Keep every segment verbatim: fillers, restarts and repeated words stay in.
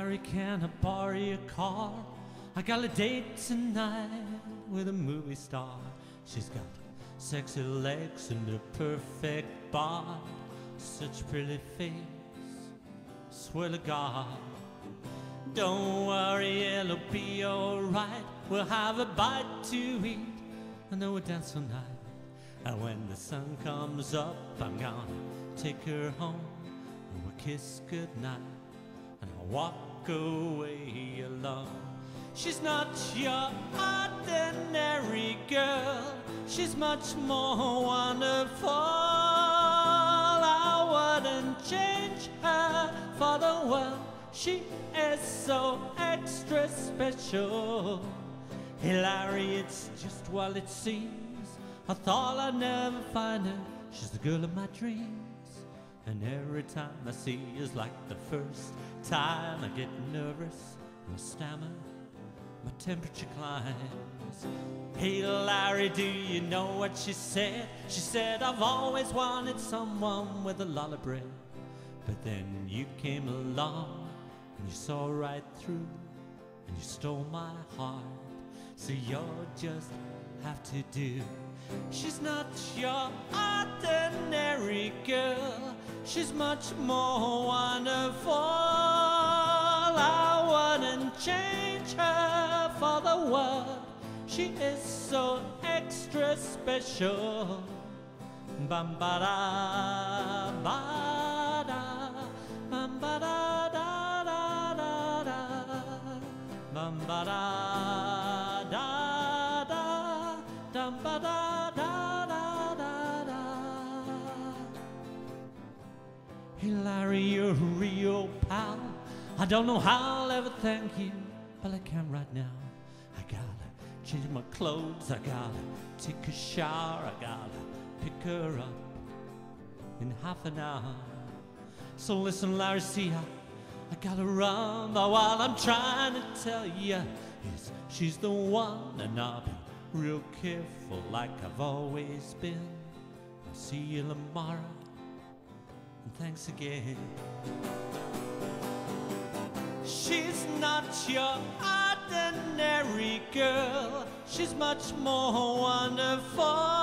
Larry, can I borrow your car? I got a date tonight with a movie star. She's got sexy legs and a perfect bod, such pretty face, swear to God. Don't worry, it'll be alright. We'll have a bite to eat and then we'll dance all night. And when the sun comes up, I'm gonna take her home and we'll kiss goodnight and I'll walk away alone. She's not your ordinary girl, she's much more wonderful. I wouldn't change her for the world, she is so extra special. Hey Larry, it's just what it seems, I thought I'd never find her. She's the girl of my dreams, and every time I see her is like the first time. I get nervous, I stammer, my temperature climbs. Hey Larry, do you know what she said? She said, I've always wanted someone with a lot of bread. But then you came along and you saw right through and you stole my heart. So you'll just have to do. She's not your ordinary girl, she's much more wonderful. I wouldn't change her for the world, she is so extra special. Bam ba da ba da, bam ba da da da da da, bam ba da da da, dum ba da da da da da. Hey Larry, you're a real pal. I don't know how I'll ever thank you, but I can right now. I gotta change my clothes, I gotta take a shower, I gotta pick her up in half an hour. So listen Larry, see I, I gotta run, but what I'm trying to tell you is she's the one, and I'll be real careful like I've always been. I'll see you tomorrow, and thanks again. She's not your ordinary girl, she's much more wonderful.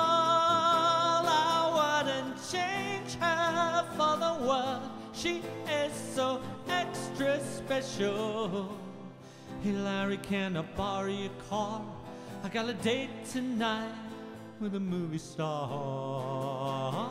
I wouldn't change her for the world, she is so extra special. Hey Larry, can I borrow your car? I got a date tonight with a movie star.